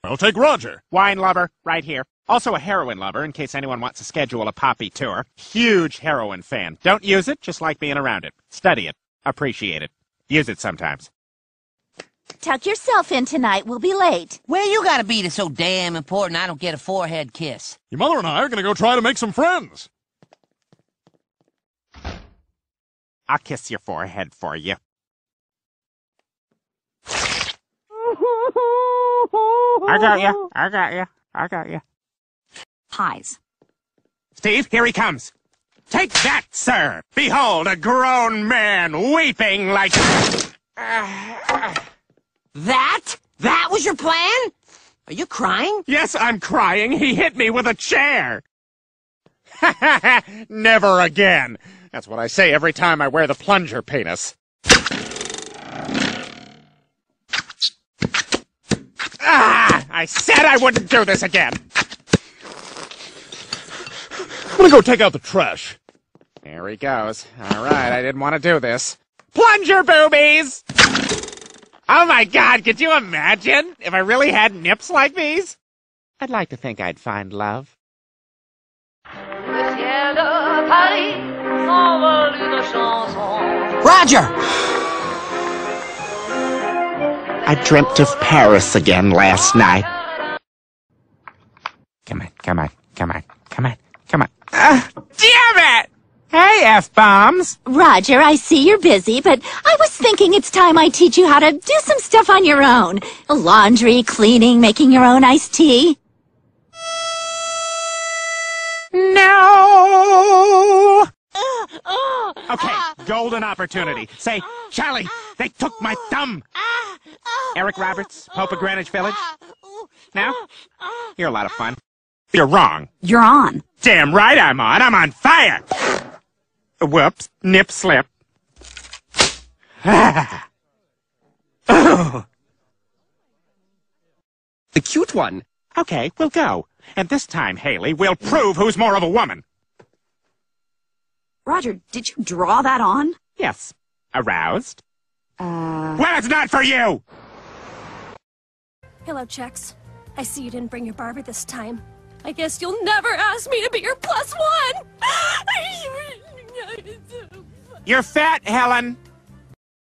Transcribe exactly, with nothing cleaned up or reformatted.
I'll take Roger. Wine lover, right here. Also a heroin lover, in case anyone wants to schedule a poppy tour. Huge heroin fan. Don't use it, just like being around it. Study it. Appreciate it. Use it sometimes. Tuck yourself in tonight. We'll be late. Well, you gotta be so damn important I don't get a forehead kiss. Your mother and I are gonna go try to make some friends. I'll kiss your forehead for you. I got you. I got you. I got you. Pies. Steve, here he comes. Take that, sir. Behold, a grown man weeping like... That? That was your plan? Are you crying? Yes, I'm crying. He hit me with a chair. Never again. That's what I say every time I wear the plunger penis. Ah! I said I wouldn't do this again. I'm gonna go take out the trash. There he goes. All right, I didn't want to do this. Plunger boobies! Oh my God, could you imagine if I really had nips like these? I'd like to think I'd find love. Roger! I dreamt of Paris again last night. Come on, come on, come on, come on, come on. Ah, damn it! Hey, F-bombs! Roger, I see you're busy, but I was thinking it's time I teach you how to do some stuff on your own. Laundry, cleaning, making your own iced tea. No! Okay, golden opportunity. Say, Charlie, they took my thumb. Eric Roberts, Pope of Greenwich Village. Now? You're a lot of fun. You're wrong. You're on. Damn right I'm on. I'm on fire. Whoops. Nip slip. Ah. Oh. The cute one. Okay, we'll go. And this time, Haley, we'll prove who's more of a woman. Roger, did you draw that on? Yes. Aroused? Uh... Well, it's not for you! Hello, Chex. I see you didn't bring your barber this time. I guess you'll never ask me to be your plus one! You're fat, Helen.